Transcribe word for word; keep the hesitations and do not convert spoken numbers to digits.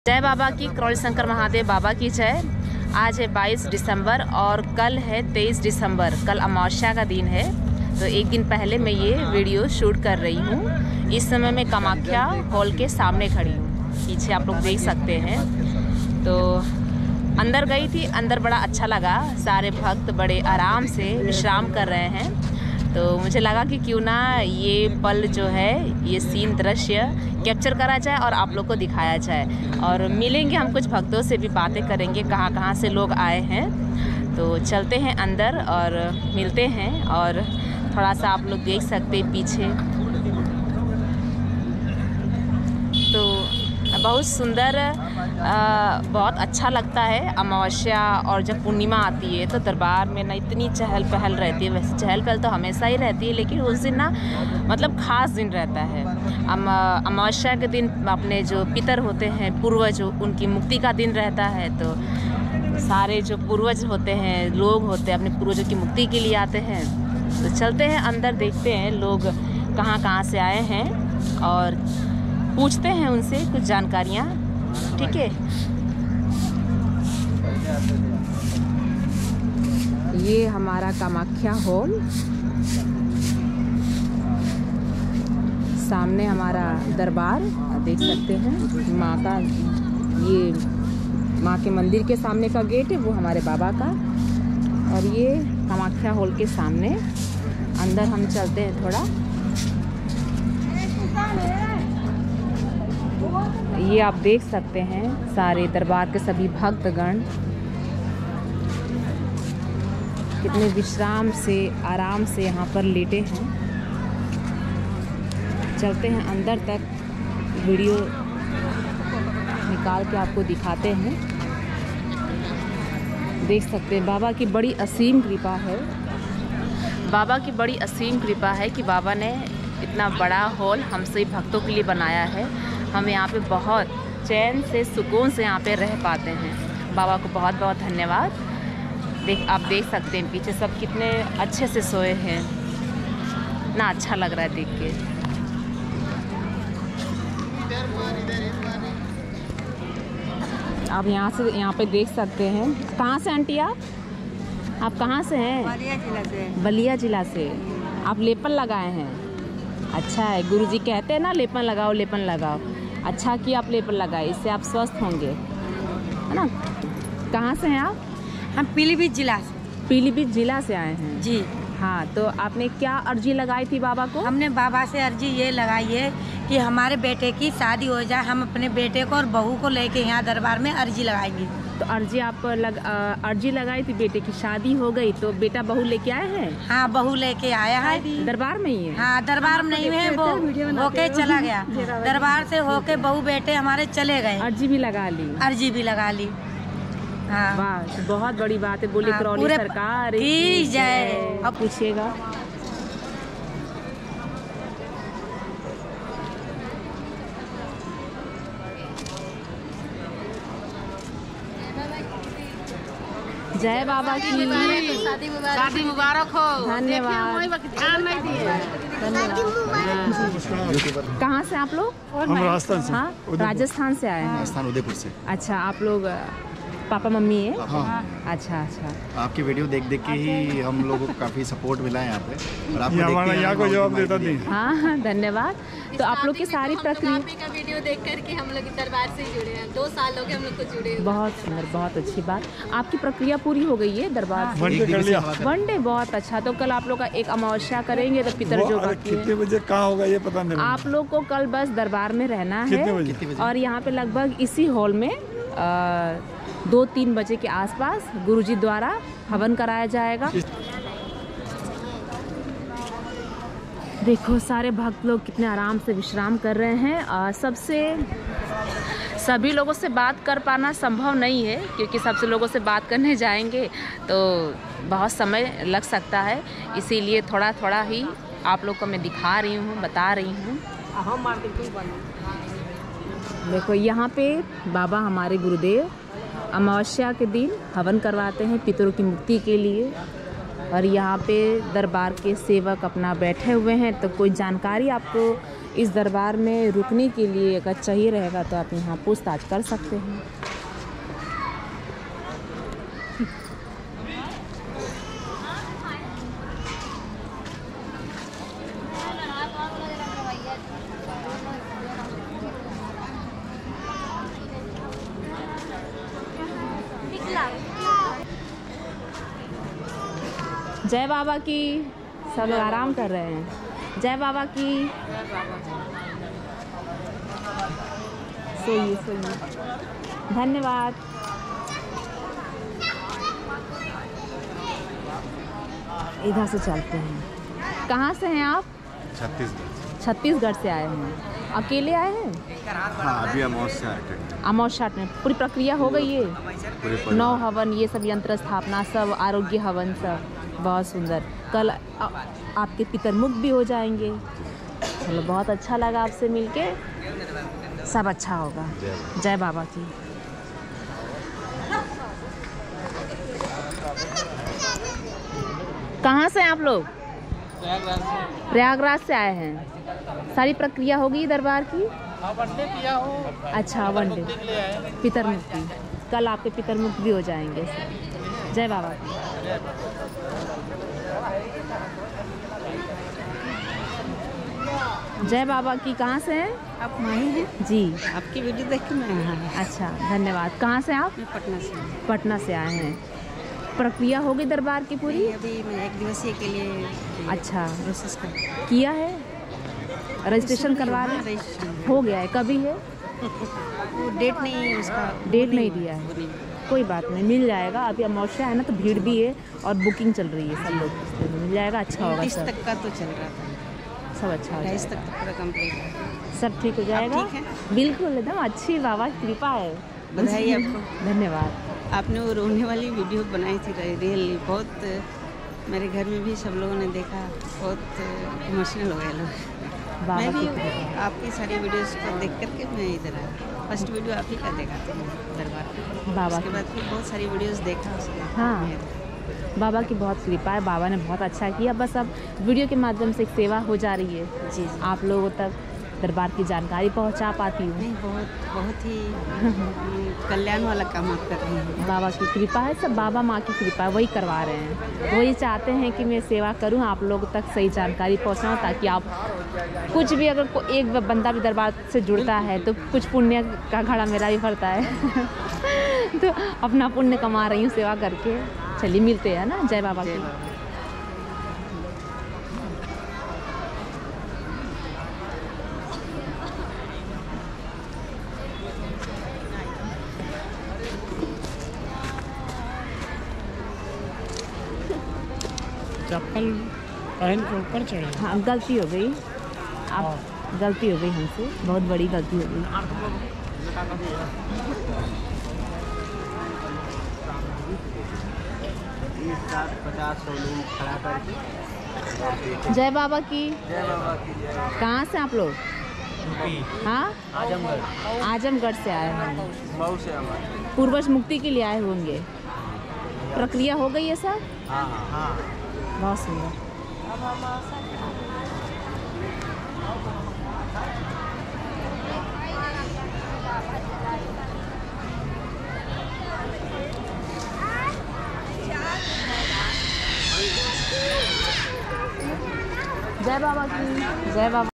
जय बाबा की, करोल शंकर महादेव बाबा की जय। आज है बाईस दिसंबर और कल है तेईस दिसंबर। कल अमावस्या का दिन है, तो एक दिन पहले मैं ये वीडियो शूट कर रही हूँ। इस समय मैं कामाख्या हॉल के सामने खड़ी हूँ, पीछे आप लोग देख सकते हैं। तो अंदर गई थी, अंदर बड़ा अच्छा लगा। सारे भक्त बड़े आराम से विश्राम कर रहे हैं, तो मुझे लगा कि क्यों ना ये पल जो है, ये सीन दृश्य कैप्चर करा जाए और आप लोग को दिखाया जाए। और मिलेंगे हम कुछ भक्तों से भी, बातें करेंगे कहाँ कहाँ से लोग आए हैं। तो चलते हैं अंदर और मिलते हैं। और थोड़ा सा आप लोग देख सकते हैं पीछे, तो बहुत सुंदर, आ, बहुत अच्छा लगता है। अमावस्या और जब पूर्णिमा आती है तो दरबार में ना इतनी चहल पहल रहती है। वैसे चहल पहल तो हमेशा ही रहती है, लेकिन उस दिन ना मतलब ख़ास दिन रहता है। अमावस्या के दिन अपने जो पितर होते हैं, पूर्वज, उनकी मुक्ति का दिन रहता है। तो सारे जो पूर्वज होते हैं, लोग होते हैं, अपने पूर्वजों की मुक्ति के लिए आते हैं। तो चलते हैं अंदर, देखते हैं लोग कहाँ कहाँ से आए हैं और पूछते हैं उनसे कुछ जानकारियाँ। ठीक है, ये हमारा कामाख्या हॉल, सामने हमारा दरबार देख सकते हैं। माँ का, ये माँ के मंदिर के सामने का गेट है, वो हमारे बाबा का। और ये कामाख्या हॉल के सामने अंदर हम चलते हैं थोड़ा। ये आप देख सकते हैं सारे दरबार के सभी भक्तगण कितने विश्राम से, आराम से यहाँ पर लेटे हैं। चलते हैं अंदर तक, वीडियो निकाल के आपको दिखाते हैं। देख सकते हैं बाबा की बड़ी असीम कृपा है। बाबा की बड़ी असीम कृपा है कि बाबा ने इतना बड़ा हॉल हम सभी भक्तों के लिए बनाया है। हम यहाँ पे बहुत चैन से, सुकून से यहाँ पे रह पाते हैं। बाबा को बहुत बहुत धन्यवाद। देख आप देख सकते हैं पीछे सब कितने अच्छे से सोए हैं, इतना अच्छा लग रहा है देख के। आप यहाँ से, यहाँ पे देख सकते हैं। कहाँ से आंटी आप आप कहाँ से हैं? बलिया जिला से। बलिया जिला से। आप लेपन लगाए हैं? अच्छा है, गुरुजी कहते हैं ना लेपन लगाओ, लेपन लगाओ। अच्छा कि आप लेपन लगाए, इससे आप स्वस्थ होंगे, है ना। कहाँ से हैं आप? हम पीलीभीत जिला से। पीलीभीत जिला से आए हैं जी। हाँ, तो आपने क्या अर्जी लगाई थी बाबा को? हमने बाबा से अर्जी ये लगाई है कि हमारे बेटे की शादी हो जाए। हम अपने बेटे को और बहू को लेके यहाँ दरबार में अर्जी लगाएंगे। तो अर्जी आप लग, अर्जी लगाई थी, बेटे की शादी हो गई, तो बेटा बहू लेके आए हैं? हाँ, बहू लेके आया है। दरबार में ही है? हाँ, दरबार में नहीं है, वो होके चला गया। दरबार से होके बहू बेटे हमारे चले गए। अर्जी भी लगा ली? अर्जी भी लगा ली। हाँ, वाह, बहुत बड़ी बात है। बोली करौली सरकार की जय। अब पूछिएगा। जय बाबा की, शादी मुबारक हो। धन्यवाद। कहाँ से आप लोग? हम राजस्थान से। हाँ, राजस्थान से आए हैं। राजस्थान उदयपुर से। अच्छा, आप लोग पापा मम्मी है? हाँ। अच्छा अच्छा। आपकी वीडियो देख देख के ही हम लोगों को काफी सपोर्ट मिला है यहाँ पे, और आपको हमारा यहाँ को जवाब देता नहीं। हाँ हाँ, धन्यवाद। तो आप लोग की सारी प्रक्रिया का वीडियो देख करके हम लोग दरबार से जुड़े हैं। दो साल हो गए हम लोग को जुड़े हैं। बहुत सुंदर, बहुत अच्छी बात। आपकी प्रक्रिया पूरी हो गई है दरबार से? वन डे कर लिया। वन डे, बहुत अच्छा। तो कल आप लोग का एक अमावस्या करेंगे, तो पितर जो कितने बजे कहाँ होगा ये पता नहीं। आप लोग को कल बस दरबार में रहना है। कितने बजे? और यहाँ पे लगभग इसी हॉल में आ, दो तीन बजे के आसपास गुरुजी द्वारा हवन कराया जाएगा। देखो सारे भक्त लोग कितने आराम से विश्राम कर रहे हैं। आ, सबसे सभी लोगों से बात कर पाना संभव नहीं है, क्योंकि सबसे लोगों से बात करने जाएंगे तो बहुत समय लग सकता है। इसीलिए थोड़ा थोड़ा ही आप लोग को मैं दिखा रही हूँ, बता रही हूँ। देखो यहाँ पे बाबा हमारे गुरुदेव अमावस्या के दिन हवन करवाते हैं पितरों की मुक्ति के लिए। और यहाँ पे दरबार के सेवक अपना बैठे हुए हैं। तो कोई जानकारी आपको इस दरबार में रुकने के लिए अगर चाहिए रहेगा तो आप यहाँ पूछताछ कर सकते हैं। जय बाबा की। सब लोग आराम कर रहे हैं। जय बाबा की। सोइए सोइए। धन्यवाद। इधर से चलते हैं। कहाँ से हैं आप? छत्तीसगढ़। छत्तीसगढ़ से आए हैं। अकेले आए हैं? हाँ, अभी अमावस्या अटेंड। अमावस्या में पूरी प्रक्रिया हो गई है? नौ हवन, ये सब यंत्र स्थापना, सब आरोग्य हवन, सब बहुत सुंदर। कल आ, आपके पितरमुख भी हो जाएंगे। चलो, बहुत अच्छा लगा आपसे मिलके। सब अच्छा होगा। जय बाबा की। कहाँ से हैं आप लोग? प्रयागराज से आए हैं। सारी प्रक्रिया होगी दरबार की? अच्छा, वन डे पितरमुख की। कल आपके पितरमुख भी हो जाएंगे। जय बाबा की। जय बाबा की। कहाँ से हैं आप? माही हैं जी। आपकी वीडियो देख के मैं यहाँ आया। अच्छा, धन्यवाद। कहाँ से आप? मैं पटना से हूँ। पटना से आए हैं। प्रक्रिया हो गई दरबार की पूरी? अभी मैं एक दिवसीय के लिए अच्छा, प्रोसेस कर किया है? रजिस्ट्रेशन करवा रहे हैं? रजिस्ट्रेशन हो गया है? कभी है? वो डेट नहीं, उसका डेट नहीं दिया है। कोई बात नहीं, मिल जाएगा। अभी अमावस्या है ना, तो भीड़ भी है और बुकिंग चल रही है। सब लोग मिल जाएगा। अच्छा होगा। तीस सब तक का तो चल रहा था। सब अच्छा हो अट्ठाईस जाएगा। तक तो पूरा कंप्लीट है। सब ठीक हो जाएगा। ठीक है? बिल्कुल, एकदम अच्छी बाबा की कृपा है। बधाई आपको। धन्यवाद। आपने वो रोने वाली वीडियो बनाई थी, रियली बहुत, मेरे घर में भी सब लोगों ने देखा, बहुत इमोशनल हो गए लोग। बाबा मैं भी की कृपा। आपकी सारी वीडियोस को देख करके मैं इधर आया। फर्स्ट वीडियो आप ही का देखा था दरबार का। बाबा उसके बाद फिर बहुत सारी वीडियोस देखा उसके। हाँ, बाबा की बहुत कृपा है। बाबा ने बहुत अच्छा किया। बस अब वीडियो के माध्यम से एक सेवा हो जा रही है। जी जी। आप लोगों तक दरबार की जानकारी पहुंचा पाती हूँ। नहीं, बहुत बहुत ही कल्याण वाला काम आप कर रही हैं। बाबा की कृपा है। सब बाबा माँ की कृपा है, वही करवा रहे हैं। वही चाहते हैं कि मैं सेवा करूं, आप लोगों तक सही जानकारी पहुंचाऊं, ताकि आप कुछ भी, अगर को एक बंदा भी दरबार से जुड़ता है तो कुछ पुण्य का घड़ा मेरा भी भरता है। तो अपना पुण्य कमा रही हूँ सेवा करके। चलिए, मिलते हैं ना। जय बाबा की। चप्पल पहन के ऊपर चढ़े। हाँ, गलती हो गई। आप गलती हो गई हमसे, बहुत बड़ी गलती हो गई। पचास सौ लोग खड़ा करके। जय बाबा की। जय बाबा की। कहाँ से आप लोग? हाँ, आजमगढ़। आजमगढ़ से आए हैं। मऊ से हमारे। पूर्वज मुक्ति के लिए आए होंगे। प्रक्रिया हो गई है सब? हाँ हाँ। बहुत सुंदर। जय बाबा की। जय बाबा।